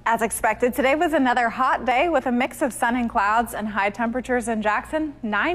As expected, today was another hot day with a mix of sun and clouds and high temperatures in Jackson,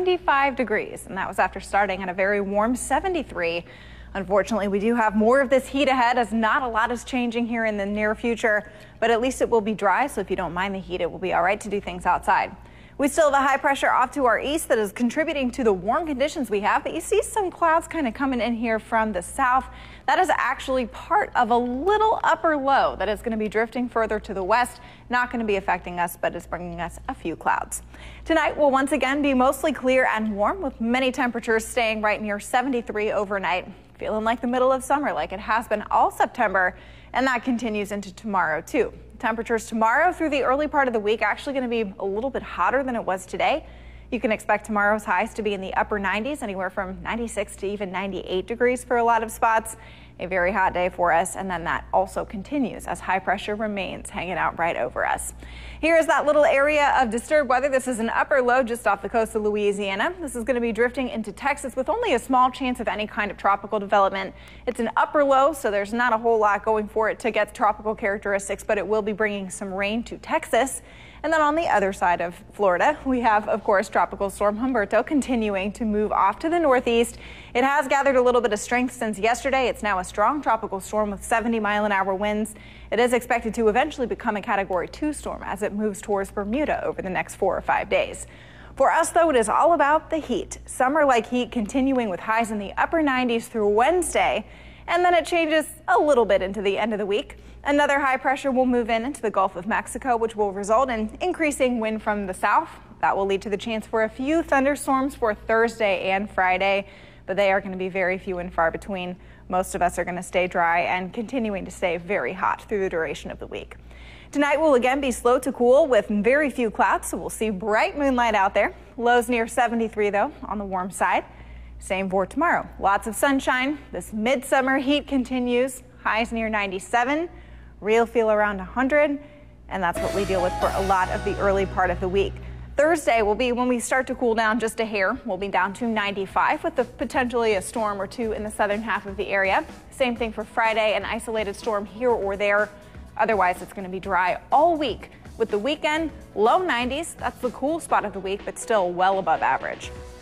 95 degrees. And that was after starting at a very warm 73. Unfortunately, we do have more of this heat ahead as not a lot is changing here in the near future, but at least it will be dry. So if you don't mind the heat, it will be all right to do things outside. We still have a high pressure off to our east that is contributing to the warm conditions we have, but you see some clouds kind of coming in here from the south. That is actually part of a little upper low that is going to be drifting further to the west, not going to be affecting us, but is bringing us a few clouds. Tonight will once again be mostly clear and warm with many temperatures staying right near 73 overnight. Feeling like the middle of summer like it has been all September, and that continues into tomorrow too. Temperatures tomorrow through the early part of the week actually going to be a little bit hotter than it was today. You can expect tomorrow's highs to be in the upper 90s, anywhere from 96 to even 98 degrees for a lot of spots. A very hot day for us, and then that also continues as high pressure remains hanging out right over us. Here's that little area of disturbed weather. This is an upper low just off the coast of Louisiana. This is going to be drifting into Texas with only a small chance of any kind of tropical development. It's an upper low, so there's not a whole lot going for it to get tropical characteristics, but it will be bringing some rain to Texas. And then on the other side of Florida, we have, of course, Tropical Storm Humberto continuing to move off to the northeast. It has gathered a little bit of strength since yesterday. It's now a strong tropical storm with 70-mile-an-hour winds. It is expected to eventually become a Category 2 storm as it moves towards Bermuda over the next 4 or 5 days. For us, though, it is all about the heat. Summer-like heat continuing with highs in the upper 90s through Wednesday, and then it changes a little bit into the end of the week. Another high pressure will move into the Gulf of Mexico, which will result in increasing wind from the south. That will lead to the chance for a few thunderstorms for Thursday and Friday, but they are going to be very few and far between. Most of us are going to stay dry and continuing to stay very hot through the duration of the week. Tonight will again be slow to cool with very few clouds, so we'll see bright moonlight out there. Lows near 73, though, on the warm side. Same for tomorrow. Lots of sunshine. This midsummer heat continues. Highs near 97. Real feel around 100, and that's what we deal with for a lot of the early part of the week. Thursday will be when we start to cool down just a hair. We'll be down to 95 with potentially a storm or two in the southern half of the area. Same thing for Friday, an isolated storm here or there. Otherwise, it's going to be dry all week with the weekend low 90s. That's the cool spot of the week, but still well above average.